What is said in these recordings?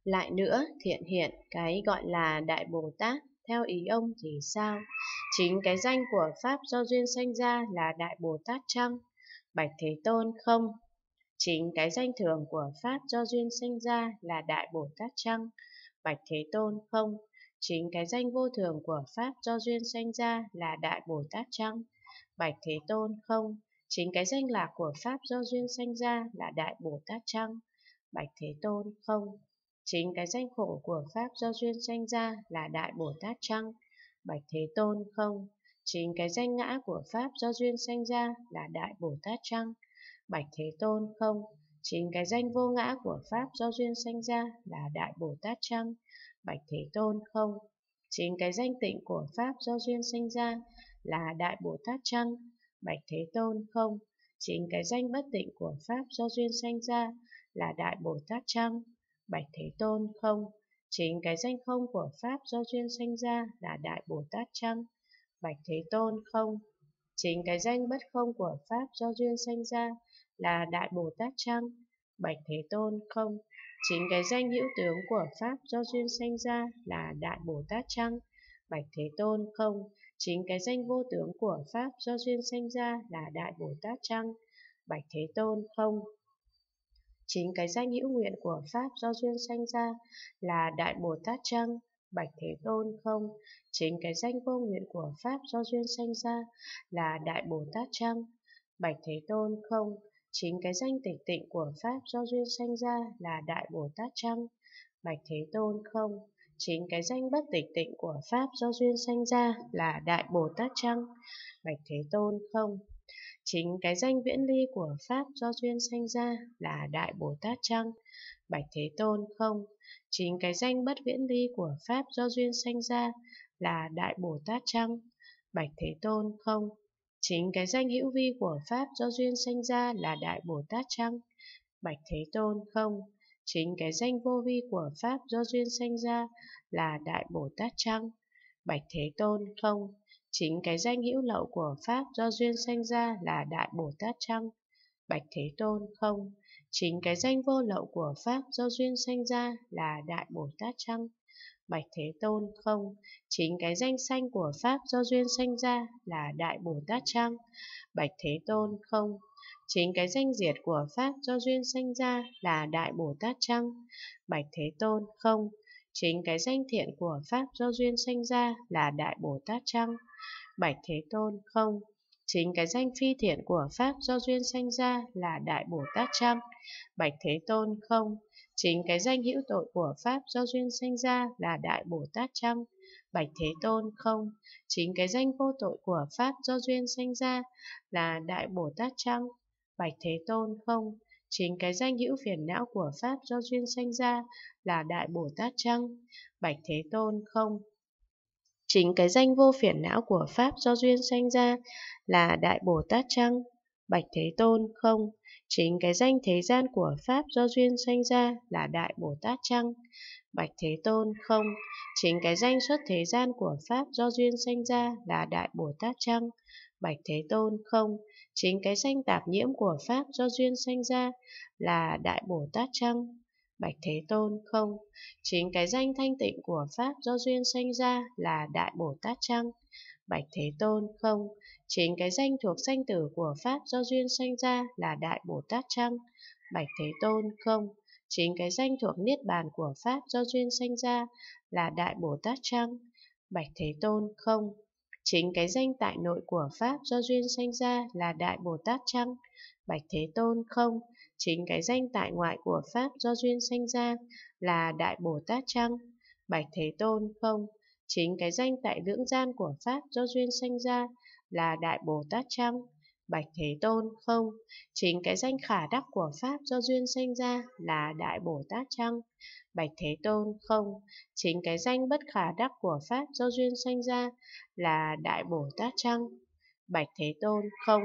Lại nữa, thiện hiện, cái gọi là Đại Bồ Tát, theo ý ông thì sao? Chính cái danh của Pháp do duyên sanh ra là Đại Bồ Tát chăng? Bạch Thế Tôn, không. Chính cái danh thường của Pháp do duyên sanh ra là Đại Bồ Tát chăng? Bạch Thế Tôn, không. Chính cái danh vô thường của Pháp do duyên sanh ra là Đại Bồ Tát chăng? Bạch Thế Tôn, không. Chính cái danh lạc của Pháp do duyên sanh ra là Đại Bồ Tát chăng? Bạch Thế Tôn, không. Chính cái danh khổ của Pháp do duyên sanh ra là Đại Bồ Tát chăng? Bạch Thế Tôn, không. Chính cái danh ngã của Pháp do duyên sanh ra là Đại Bồ Tát chăng? Bạch Thế Tôn, không. Chính cái danh vô ngã của Pháp do duyên sanh ra là Đại Bồ Tát chăng? Bạch Thế Tôn, không. Chính cái danh tịnh của Pháp do duyên sanh ra là Đại Bồ Tát chăng? Bạch Thế Tôn, không. Chính cái danh bất tịnh của Pháp do duyên sanh ra là Đại Bồ Tát chăng? Bạch Thế Tôn, không. Chính cái danh không của Pháp do duyên sanh ra là Đại Bồ Tát chăng? Bạch Thế Tôn, không. Chính cái danh bất không của Pháp do duyên sanh ra là Đại Bồ Tát chăng? Bạch Thế Tôn, không. Chính cái danh hữu tướng của Pháp do duyên sanh ra là Đại Bồ Tát chăng? Bạch Thế Tôn, không. Chính cái danh vô tướng của Pháp do duyên sanh ra là Đại Bồ Tát chăng? Bạch Thế Tôn, không. Chính cái danh hữu nguyện của Pháp do duyên sanh ra là Đại Bồ Tát chăng? Bạch Thế Tôn, không. Chính cái danh vô nguyện của Pháp do duyên sanh ra là Đại Bồ Tát chăng? Bạch Thế Tôn, không. Chính cái danh tịch tịnh của Pháp do duyên sanh ra là Đại Bồ Tát chăng? Bạch Thế Tôn, không. Chính cái danh bất tịch tịnh của Pháp do duyên sanh ra là Đại Bồ Tát chăng? Bạch Thế Tôn, không. Chính cái danh viễn ly của Pháp do duyên sanh ra là Đại Bồ Tát chăng? Bạch Thế Tôn, không. Chính cái danh bất viễn ly của Pháp do duyên sanh ra là Đại Bồ Tát chăng? Bạch Thế Tôn, không. Chính cái danh hữu vi của Pháp do duyên sanh ra là Đại Bồ Tát chăng? Bạch Thế Tôn, không. Chính cái danh vô vi của Pháp do duyên sanh ra là Đại Bồ Tát chăng? Bạch Thế Tôn, không. Chính cái danh hữu lậu của Pháp do duyên sanh ra là Đại Bồ Tát chăng? Bạch Thế Tôn, không. Chính cái danh vô lậu của Pháp do duyên sanh ra là Đại Bồ Tát chăng? Bạch Thế Tôn, không. Chính cái danh sanh của Pháp do duyên sanh ra là Đại Bồ Tát chăng? Bạch Thế Tôn, không. Chính cái danh diệt của Pháp do duyên sanh ra là Đại Bồ Tát chăng? Bạch Thế Tôn, không. Chính cái danh thiện của Pháp do duyên sanh ra là Đại Bồ Tát chăng? Bạch Thế Tôn, không. Chính cái danh phi thiện của Pháp do duyên sanh ra là Đại Bồ Tát chăng? Bạch Thế Tôn, không. Chính cái danh hữu tội của Pháp do duyên sanh ra là Đại Bồ Tát chăng? Bạch Thế Tôn, không. Chính cái danh vô tội của Pháp do duyên sanh ra là Đại Bồ Tát chăng? Bạch Thế Tôn, không. Chính cái danh hữu phiền não của Pháp do duyên sanh ra là Đại Bồ Tát chăng? Bạch Thế Tôn, không. Chính cái danh vô phiền não của Pháp do duyên sanh ra là Đại Bồ Tát chăng? Bạch Thế Tôn, không. Chính cái danh thế gian của Pháp do duyên sanh ra là Đại Bồ Tát chăng? Bạch Thế Tôn, không. Chính cái danh xuất thế gian của Pháp do duyên sanh ra là Đại Bồ Tát chăng? Bạch Thế Tôn, không. Chính cái danh tạp nhiễm của Pháp do duyên sanh ra là Đại Bồ Tát chăng? Bạch Thế Tôn, không. Chính cái danh thanh tịnh của Pháp do duyên sanh ra là Đại Bồ Tát chăng? Bạch Thế Tôn, không. Chính cái danh thuộc sanh tử của Pháp do duyên sanh ra là Đại Bồ Tát chăng? Bạch Thế Tôn, không. Chính cái danh thuộc niết bàn của Pháp do duyên sanh ra là Đại Bồ Tát chăng? Bạch Thế Tôn, không. Chính cái danh tại nội của Pháp do duyên sanh ra là Đại Bồ Tát chăng? Bạch Thế Tôn, không. Chính cái danh tại ngoại của Pháp do duyên sanh ra là Đại Bồ Tát chăng? Bạch Thế Tôn, không. Chính cái danh tại lưỡng gian của Pháp do duyên sanh ra là Đại Bồ Tát chăng? Bạch Thế Tôn, không. Chính cái danh khả đắc của Pháp do duyên sanh ra là Đại Bồ Tát chăng? Bạch Thế Tôn, không. Chính cái danh bất khả đắc của Pháp do duyên sanh ra là Đại Bồ Tát chăng? Bạch Thế Tôn, không.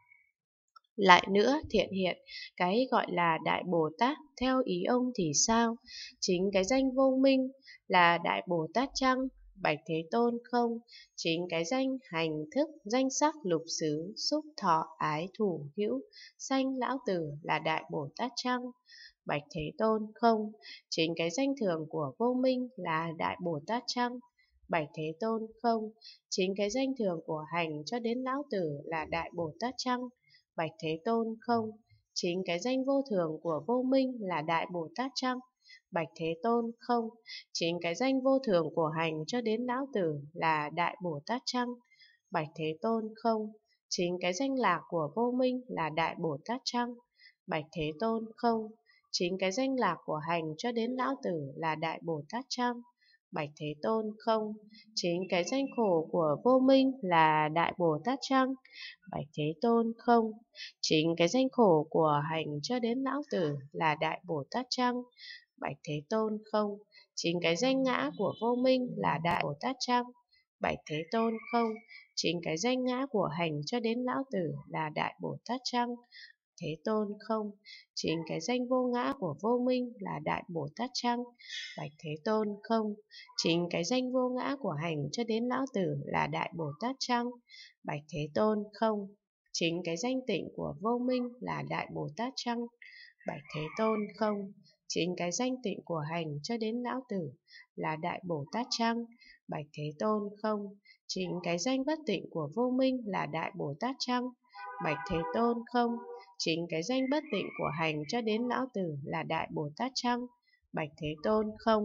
Lại nữa, thiện hiện, cái gọi là Đại Bồ Tát theo ý ông thì sao? Chính cái danh vô minh là Đại Bồ Tát chăng? Bạch Thế Tôn, không. Chính cái danh hành thức, danh sắc lục xứ, xúc thọ ái thủ hữu, sanh lão tử là Đại Bồ Tát chăng? Bạch Thế Tôn không, chính cái danh thường của vô minh là Đại Bồ Tát chăng? Bạch Thế Tôn không, chính cái danh thường của hành cho đến lão tử là Đại Bồ Tát chăng? Bạch Thế Tôn không, chính cái danh vô thường của vô minh là Đại Bồ Tát chăng? Bạch Thế Tôn không, chính cái danh vô thường của hành cho đến lão tử là Đại Bồ Tát chăng? Bạch Thế Tôn không, chính cái danh lạc của vô minh là Đại Bồ Tát chăng? Bạch Thế Tôn không, chính cái danh lạc của hành cho đến lão tử là Đại Bồ Tát chăng? Bạch Thế Tôn không, chính cái danh khổ của vô minh là Đại Bồ Tát chăng? Bạch Thế Tôn không, chính cái danh khổ của hành cho đến lão tử là Đại Bồ Tát chăng? Bạch Thế Tôn không, chính cái danh ngã của vô minh là Đại Bồ Tát chăng? Bạch Thế Tôn không, chính cái danh ngã của hành cho đến lão tử là Đại Bồ Tát chăng? Thế Tôn không, chính cái danh vô ngã của vô minh là Đại Bồ Tát chăng? Bạch Thế Tôn không, chính cái danh vô ngã của hành cho đến lão tử là Đại Bồ Tát chăng? Bạch Thế Tôn không, chính cái danh tịnh của vô minh là Đại Bồ Tát chăng? Bạch Thế Tôn không, chính cái danh tịnh của hành cho đến lão tử là Đại Bồ Tát chăng? Bạch Thế Tôn không, chính cái danh bất tịnh của vô minh là Đại Bồ Tát chăng? Bạch Thế Tôn không, chính cái danh bất tịnh của hành cho đến lão tử là Đại Bồ Tát chăng? Bạch Thế Tôn không,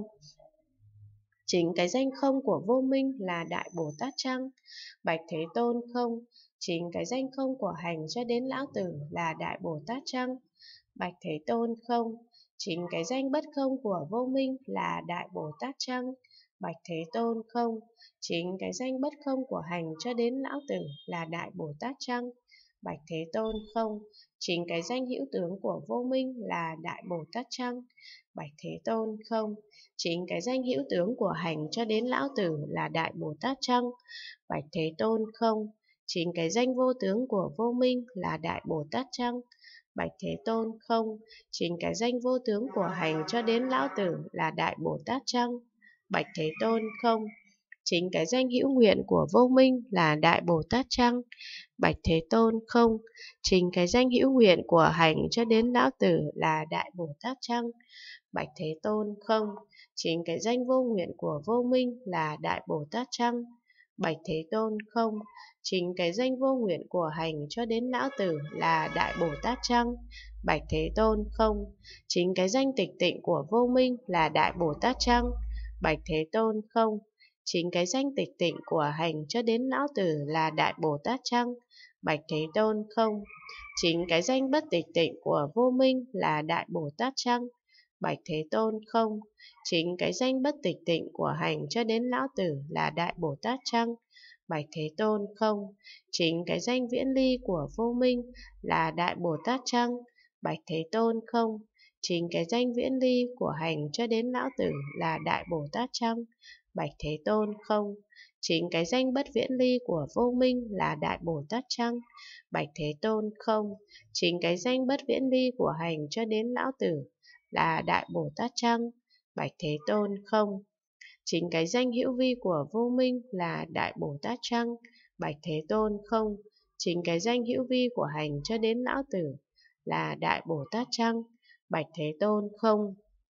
chính cái danh không của vô minh là Đại Bồ Tát chăng? Bạch Thế Tôn không, chính cái danh không của hành cho đến lão tử là Đại Bồ Tát chăng? Bạch Thế Tôn không, chính cái danh bất không của vô minh là Đại Bồ Tát chăng? Bạch Thế Tôn không, chính cái danh bất không của hành cho đến lão tử là Đại Bồ Tát chăng? Bạch Thế Tôn không, chính cái danh hữu tướng của vô minh là Đại Bồ Tát chăng? Bạch Thế Tôn không, chính cái danh hữu tướng của hành cho đến lão tử là Đại Bồ Tát chăng? Bạch Thế Tôn không, chính cái danh vô tướng của vô minh là Đại Bồ Tát chăng? Bạch Thế Tôn không, chính cái danh vô tướng của hành cho đến lão tử là Đại Bồ Tát chăng? Bạch Thế Tôn không, chính cái danh hữu nguyện của vô minh là Đại Bồ Tát chăng? Bạch Thế Tôn không, chính cái danh hữu nguyện của hành cho đến lão tử là Đại Bồ Tát chăng? Bạch Thế Tôn không, chính cái danh vô nguyện của vô minh là Đại Bồ Tát chăng? Bạch Thế Tôn không, chính cái danh vô nguyện của hành cho đến lão tử là Đại Bồ Tát chăng? Bạch Thế Tôn không, chính cái danh tịch tịnh của vô minh là Đại Bồ Tát chăng? Bạch Thế Tôn không, chính cái danh tịch tịnh của hành cho đến lão tử là Đại Bồ Tát chăng? Bạch Thế Tôn không, chính cái danh bất tịch tịnh của vô minh là Đại Bồ Tát chăng? Bạch Thế Tôn không, chính cái danh bất tịch tịnh của hành cho đến lão tử là Đại Bồ Tát chăng? Bạch Thế Tôn không, chính cái danh viễn ly của vô minh là Đại Bồ Tát chăng? Bạch Thế Tôn không, chính cái danh viễn ly của hành cho đến lão tử là Đại Bồ Tát chăng? Bạch Thế Tôn không, chính cái danh bất viễn ly của vô minh là Đại Bồ Tát chăng? Bạch Thế Tôn không, chính cái danh bất viễn ly của hành cho đến lão tử là Đại Bồ Tát chăng? Bạch Thế Tôn không, chính cái danh hữu vi của vô minh là Đại Bồ Tát chăng? Bạch Thế Tôn không, chính cái danh hữu vi của hành cho đến lão tử là Đại Bồ Tát chăng? Bạch Thế Tôn không,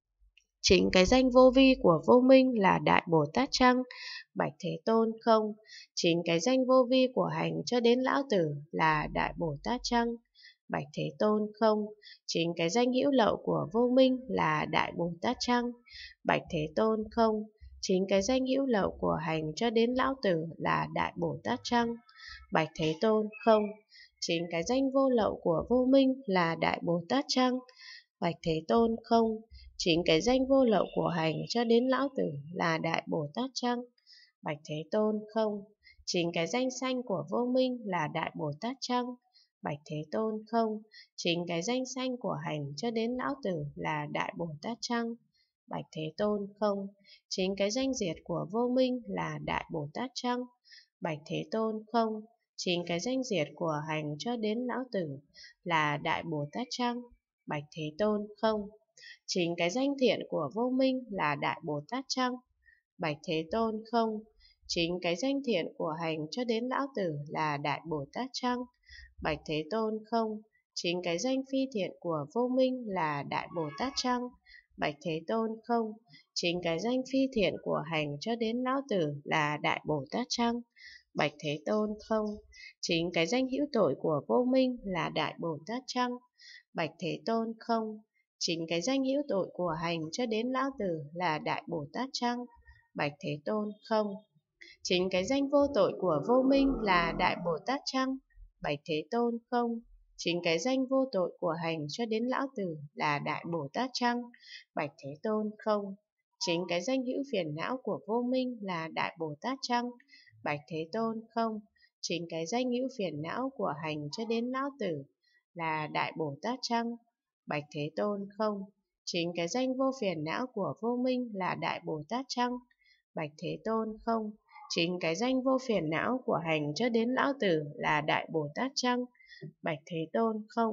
chính cái danh vô vi của vô minh là Đại Bồ Tát chăng? Bạch Thế Tôn không, chính cái danh vô vi của hành cho đến lão tử là Đại Bồ Tát chăng? Bạch Thế Tôn không, chính cái danh hữu lậu của vô minh là Đại Bồ Tát chăng? Bạch Thế Tôn không, chính cái danh hữu lậu của hành cho đến lão tử là Đại Bồ Tát chăng? Bạch Thế Tôn không, chính cái danh vô lậu của vô minh là Đại Bồ Tát chăng? Bạch Thế Tôn không, chính cái danh vô lậu của hành cho đến lão tử là Đại Bồ Tát chăng? Bạch Thế Tôn không, chính cái danh sanh của vô minh là Đại Bồ Tát chăng? Bạch Thế Tôn không, chính cái danh sanh của hành cho đến lão tử là Đại Bồ Tát chăng? Bạch Thế Tôn không, chính cái danh diệt của vô minh là Đại Bồ Tát chăng? Bạch Thế Tôn không, chính cái danh diệt của hành cho đến lão tử là Đại Bồ Tát chăng? Bạch Thế Tôn không, chính cái danh thiện của vô minh là Đại Bồ Tát chăng? Bạch Thế Tôn không, chính cái danh thiện của hành cho đến lão tử là Đại Bồ Tát chăng? Bạch Thế Tôn không, Chính cái danh phi thiện của vô minh là Đại Bồ Tát chăng? Bạch Thế Tôn, không. Chính cái danh phi thiện của hành cho đến lão tử là Đại Bồ Tát chăng? Bạch Thế Tôn, không. Chính cái danh hữu tội của vô minh là Đại Bồ Tát chăng? Bạch Thế Tôn, không. Chính cái danh hữu tội của hành cho đến lão tử là Đại Bồ Tát chăng? Bạch Thế Tôn, không. Chính cái danh vô tội của vô minh là Đại Bồ Tát chăng? Bạch Thế Tôn, không. Chính cái danh vô tội của hành cho đến lão tử là Đại Bồ Tát chăng? Bạch Thế Tôn, không. Chính cái danh hữu phiền não của vô minh là Đại Bồ Tát chăng? Bạch Thế Tôn, không. Chính cái danh hữu phiền não của hành cho đến lão tử là Đại Bồ Tát chăng? Bạch Thế Tôn, không. Chính cái danh vô phiền não của vô minh là Đại Bồ Tát chăng? Bạch Thế Tôn, không. Chính cái danh vô phiền não của hành cho đến lão tử là Đại Bồ Tát chăng? Bạch Thế Tôn, không.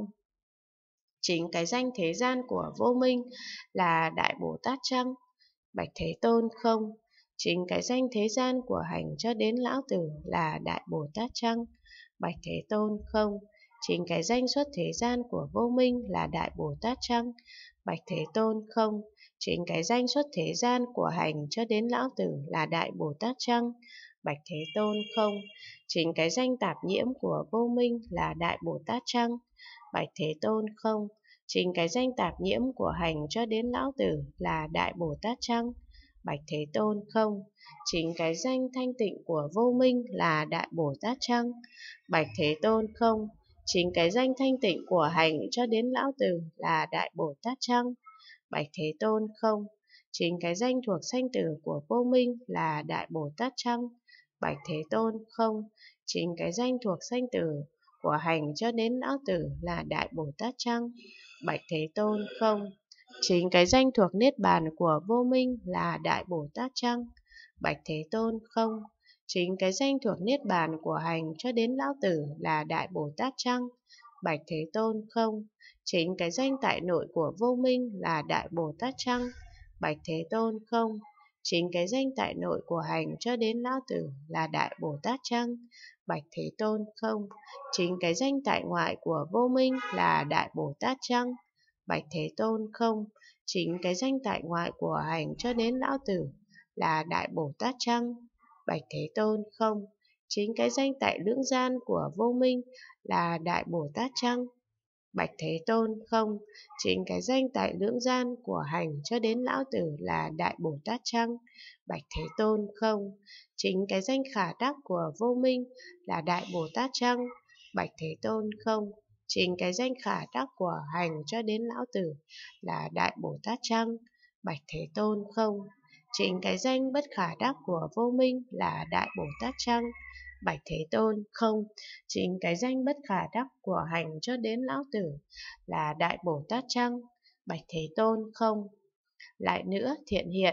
Chính cái danh thế gian của vô minh là Đại Bồ Tát chăng? Bạch Thế Tôn, không. Chính cái danh thế gian của hành cho đến lão tử là Đại Bồ Tát chăng? Bạch Thế Tôn, không. Chính cái danh xuất thế gian của vô minh là Đại Bồ Tát chăng? Bạch Thế Tôn, không. Chính cái danh xuất thế gian của hành cho đến lão tử là Đại Bồ Tát chăng? Bạch Thế Tôn, không. Chính cái danh tạp nhiễm của vô minh là Đại Bồ Tát chăng? Bạch Thế Tôn, không. Chính cái danh tạp nhiễm của hành cho đến lão tử là Đại Bồ Tát chăng? Bạch Thế Tôn, không. Chính cái danh thanh tịnh của vô minh là Đại Bồ Tát chăng? Bạch Thế Tôn, không. Chính cái danh thanh tịnh của hành cho đến lão tử là Đại Bồ Tát chăng? Bạch Thế Tôn, không. Chính cái danh thuộc sanh tử của vô minh là Đại Bồ Tát chăng? Bạch Thế Tôn, không. Chính cái danh thuộc sanh tử của hành cho đến lão tử là Đại Bồ Tát chăng? Bạch Thế Tôn, không. Chính cái danh thuộc niết bàn của vô minh là Đại Bồ Tát chăng? Bạch Thế Tôn, không. Chính cái danh thuộc niết bàn của hành cho đến lão tử là Đại Bồ Tát chăng? Bạch Thế Tôn, không. Chính cái danh tại nội của vô minh là Đại Bồ Tát chăng? Bạch Thế Tôn, không. Chính cái danh tại nội của hành cho đến lão tử là Đại Bồ Tát chăng? Bạch Thế Tôn, không. Chính cái danh tại ngoại của vô minh là Đại Bồ Tát chăng? Bạch Thế Tôn, không. Chính cái danh tại ngoại của hành cho đến lão tử là Đại Bồ Tát chăng? Bạch Thế Tôn, không. Chính cái danh tại lưỡng gian của vô minh là Đại Bồ Tát chăng? Bạch Thế Tôn, không. Chính cái danh tại lưỡng gian của hành cho đến lão tử là Đại Bồ Tát chăng? Bạch Thế Tôn, không. Chính cái danh khả đắc của vô minh là Đại Bồ Tát chăng? Bạch Thế Tôn, không. Chính cái danh khả đắc của hành cho đến lão tử là Đại Bồ Tát chăng? Bạch Thế Tôn, không. Chính cái danh bất khả đắc của vô minh là Đại Bồ Tát chăng? Bạch Thế Tôn, không. Chính cái danh bất khả đắc của hành cho đến lão tử là Đại Bồ Tát chăng? Bạch Thế Tôn, không. Lại nữa, Thiện Hiện,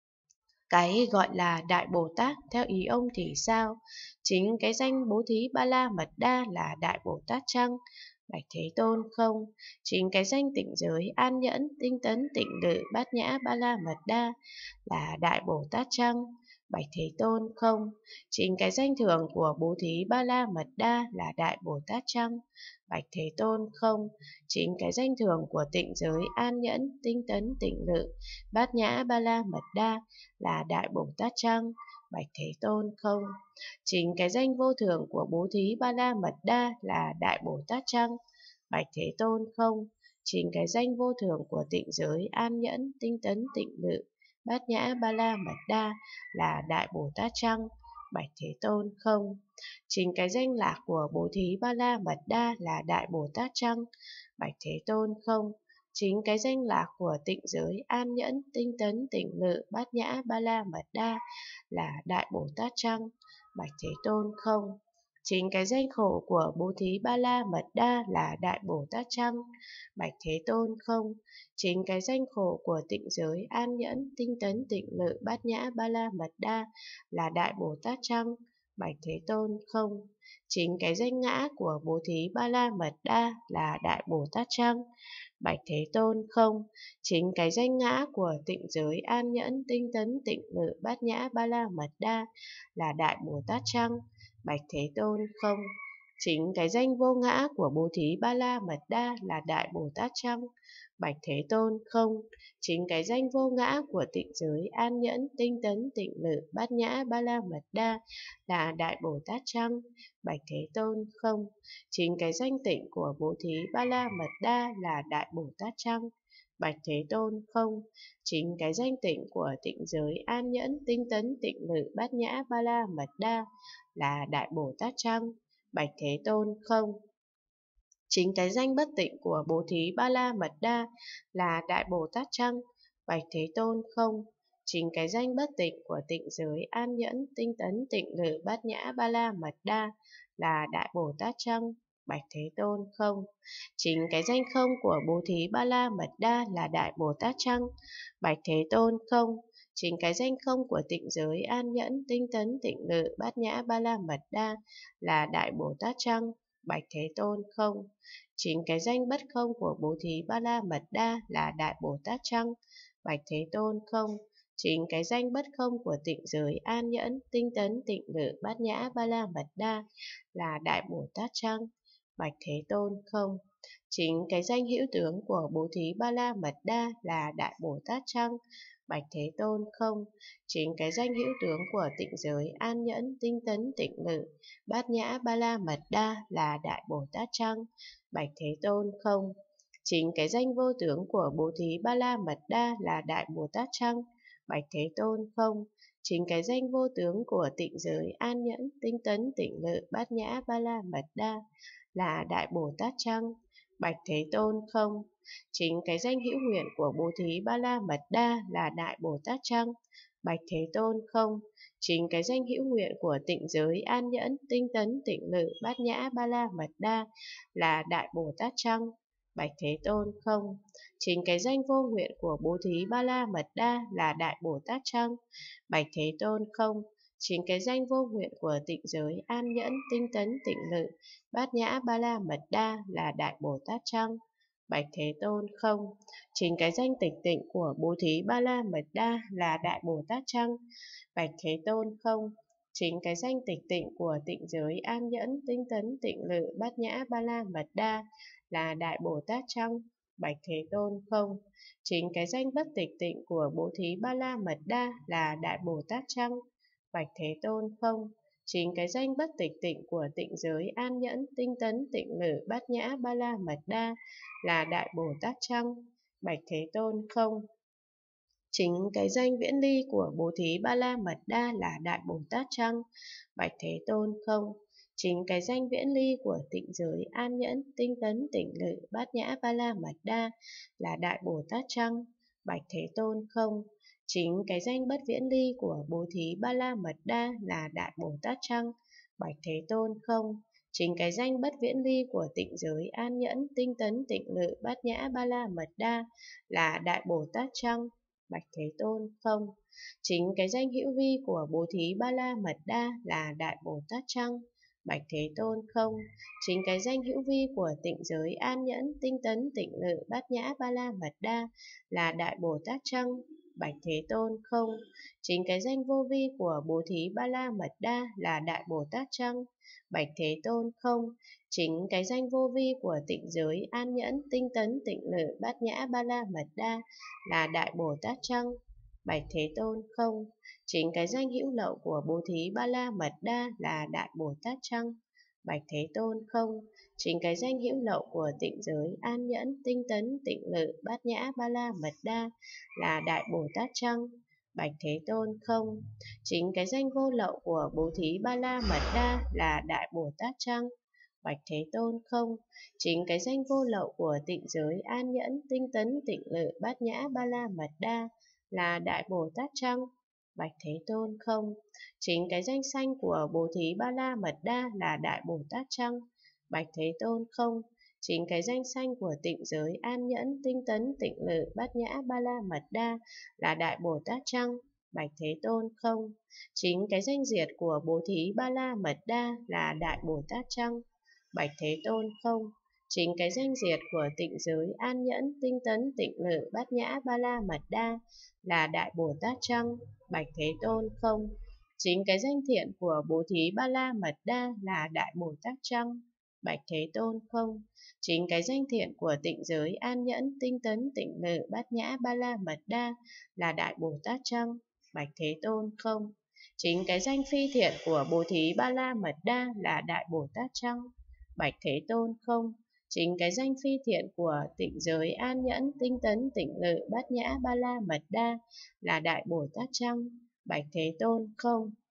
cái gọi là Đại Bồ Tát theo ý ông thì sao? Chính cái danh Bố Thí Ba La Mật Đa là Đại Bồ Tát chăng? Bạch Thế Tôn, không. Chính cái danh tịnh giới An Nhẫn, Tinh Tấn, Tịnh Lự, Bát Nhã, Ba La Mật Đa là Đại Bồ Tát chăng? Bạch Thế Tôn, không. Chính cái danh thường của Bố Thí Ba La Mật Đa là Đại Bồ Tát chăng? Bạch Thế Tôn, không. Chính cái danh thường của tịnh giới An Nhẫn, Tinh Tấn, Tịnh Lự, Bát Nhã, Ba La Mật Đa là Đại Bồ Tát chăng? Bạch Thế Tôn, không. Chính cái danh vô thường của Bố Thí Ba La Mật Đa là Đại Bồ Tát chăng? Bạch Thế Tôn, không. Chính cái danh vô thường của tịnh giới An Nhẫn, Tinh Tấn, Tịnh Lự, Bát Nhã, Ba La Mật Đa là Đại Bồ Tát chăng? Bạch Thế Tôn, không. Chính cái danh lạc của Bố Thí Ba La Mật Đa là Đại Bồ Tát chăng? Bạch Thế Tôn, không. Chính cái danh lạc của tịnh giới An Nhẫn, Tinh Tấn, Tịnh Lự, Bát Nhã, Ba La Mật Đa là Đại Bồ Tát chăng? Bạch Thế Tôn, không. Chính cái danh khổ của Bố Thí Ba La Mật Đa là Đại Bồ Tát chăng? Bạch Thế Tôn, không. Chính cái danh khổ của tịnh giới An Nhẫn, Tinh Tấn, Tịnh Lự, Bát Nhã, Ba La Mật Đa là Đại Bồ Tát chăng? Bạch Thế Tôn, không. Chính cái danh ngã của Bố Thí Ba La Mật Đa là Đại Bồ Tát chăng? Bạch Thế Tôn, không. Chính cái danh ngã của tịnh giới An Nhẫn, Tinh Tấn, Tịnh Lự, Bát Nhã, Ba La Mật Đa là Đại Bồ Tát chăng? Bạch Thế Tôn, không. Chính cái danh vô ngã của Bố Thí Ba La Mật Đa là Đại Bồ Tát chăng? Bạch Thế Tôn, không. Chính cái danh vô ngã của tịnh giới an nhẫn tinh tấn tịnh lự bát nhã ba la mật đa là Đại Bồ Tát chăng? Bạch Thế Tôn, không. Chính cái danh tịnh của Bố Thí Ba La Mật Đa là Đại Bồ Tát chăng? Bạch Thế Tôn, không. Chính cái danh tịnh của tịnh giới an nhẫn tinh tấn tịnh lự bát nhã ba la mật đa là Đại Bồ Tát chăng? Bạch Thế Tôn, không. Chính cái danh bất tịnh của Bố Thí Ba La Mật Đa là Đại Bồ Tát chăng? Bạch Thế Tôn, không. Chính cái danh bất tịnh của tịnh giới an nhẫn tinh tấn tịnh lự bát nhã ba la mật đa là Đại Bồ Tát chăng? Bạch Thế Tôn, không. Chính cái danh không của Bố Thí Ba La Mật Đa là Đại Bồ Tát chăng? Bạch Thế Tôn, không. Chính cái danh không của tịnh giới an nhẫn tinh tấn tịnh lự bát nhã ba la mật đa là Đại Bồ Tát chăng? Bạch Thế Tôn, không. Chính cái danh bất không của Bố Thí Ba La Mật Đa là Đại Bồ Tát chăng? Bạch Thế Tôn, không. Chính cái danh bất không của tịnh giới an nhẫn tinh tấn tịnh lự bát nhã ba la mật đa là Đại Bồ Tát chăng? Bạch Thế Tôn, không. Chính cái danh hữu tướng của Bố Thí Ba La Mật Đa là Đại Bồ Tát chăng? Bạch Thế Tôn, không. Chính cái danh hữu tướng của tịnh giới an nhẫn tinh tấn tịnh lự bát nhã ba la mật đa là Đại Bồ Tát chăng? Bạch Thế Tôn, không. Chính cái danh vô tướng của Bố Thí Ba La Mật Đa là Đại Bồ Tát chăng? Bạch Thế Tôn, không. Chính cái danh vô tướng của tịnh giới an nhẫn tinh tấn tịnh lự bát nhã ba la mật đa là Đại Bồ Tát chăng? Bạch Thế Tôn, không. Chính cái danh hữu nguyện của Bố Thí Ba La Mật Đa là Đại Bồ Tát chăng? Bạch Thế Tôn, không. Chính cái danh hữu nguyện của tịnh giới an nhẫn tinh tấn tịnh lự bát nhã ba la mật đa là Đại Bồ Tát chăng? Bạch Thế Tôn, không. Chính cái danh vô nguyện của Bố Thí Ba La Mật Đa là Đại Bồ Tát chăng? Bạch Thế Tôn, không. Chính cái danh vô nguyện của tịnh giới an nhẫn tinh tấn tịnh lự bát nhã ba la mật đa là Đại Bồ Tát chăng? Bạch Thế Tôn, không. Chính cái danh tịch tịnh của Bố Thí Ba La Mật Đa là Đại Bồ Tát chăng? Bạch Thế Tôn, không. Chính cái danh tịch tịnh của tịnh giới an nhẫn tinh tấn tịnh lự bát nhã ba la mật đa là Đại Bồ Tát chăng? Bạch Thế Tôn, không. Chính cái danh bất tịch tịnh của Bố Thí Ba La Mật Đa là Đại Bồ Tát chăng? Bạch Thế Tôn, không. Chính cái danh bất tịch tịnh của tịnh giới an nhẫn tinh tấn tịnh lự bát nhã ba la mật đa là Đại Bồ Tát chăng? Bạch Thế Tôn, không. Chính cái danh viễn ly của Bố Thí Ba La Mật Đa là Đại Bồ Tát chăng? Bạch Thế Tôn, không. Chính cái danh viễn ly của tịnh giới an nhẫn tinh tấn tịnh lự bát nhã ba la mật đa là Đại Bồ Tát chăng? Bạch Thế Tôn, không. Chính cái danh bất viễn ly của Bố Thí Ba La Mật Đa là Đại Bồ Tát chăng? Bạch Thế Tôn, không. Chính cái danh bất viễn ly của tịnh giới an nhẫn tinh tấn tịnh lự bát nhã ba la mật đa là Đại Bồ Tát chăng? Bạch Thế Tôn, không. Chính cái danh hữu vi của Bố Thí Ba La Mật Đa là Đại Bồ Tát chăng? Bạch Thế Tôn, không. Chính cái danh hữu vi của tịnh giới an nhẫn tinh tấn tịnh lự bát nhã ba la mật đa là Đại Bồ Tát chăng? Bạch Thế Tôn, không. Chính cái danh vô vi của Bố Thí Ba La Mật Đa là Đại Bồ Tát chăng? Bạch Thế Tôn, không. Chính cái danh vô vi của tịnh giới an nhẫn tinh tấn tịnh lự bát nhã ba la mật đa là Đại Bồ Tát chăng? Bạch Thế Tôn, không. Chính cái danh hữu lậu của Bố Thí Ba La Mật Đa là Đại Bồ Tát chăng? Bạch Thế Tôn, không. Chính cái danh hữu lậu của tịnh giới an nhẫn tinh tấn tịnh lự bát nhã ba la mật đa là Đại Bồ Tát chăng? Bạch Thế Tôn, không. Chính cái danh vô lậu của Bố Thí Ba La Mật Đa là Đại Bồ Tát chăng? Bạch Thế Tôn, không. Chính cái danh vô lậu của tịnh giới an nhẫn tinh tấn tịnh lự bát nhã ba la mật đa là Đại Bồ Tát chăng? Bạch Thế Tôn, không. Chính cái danh sanh của Bố Thí Ba La Mật Đa là Đại Bồ Tát chăng? Bạch Thế Tôn, không. Chính cái danh sanh của tịnh giới an nhẫn tinh tấn tịnh lự bát nhã ba la mật đa là Đại Bồ Tát chăng? Bạch Thế Tôn, không. Chính cái danh diệt của Bố Thí Ba La Mật Đa là Đại Bồ Tát chăng? Bạch Thế Tôn, không. Chính cái danh diệt của tịnh giới an nhẫn tinh tấn tịnh lự bát nhã ba la mật đa là Đại Bồ Tát chăng? Bạch Thế Tôn, không. Chính cái danh thiện của Bố Thí Ba La Mật Đa là Đại Bồ Tát chăng? Bạch Thế Tôn không. Chính cái danh thiện của tịnh giới an nhẫn, tinh tấn, tịnh lự, bát nhã, ba la mật đa là Đại Bồ Tát chăng? Bạch Thế Tôn không. Chính cái danh phi thiện của Bồ Thí Ba La Mật Đa là Đại Bồ Tát chăng? Bạch Thế Tôn không. Chính cái danh phi thiện của tịnh giới an nhẫn, tinh tấn, tịnh lự, bát nhã, ba la mật đa là Đại Bồ Tát chăng? Bạch Thế Tôn không.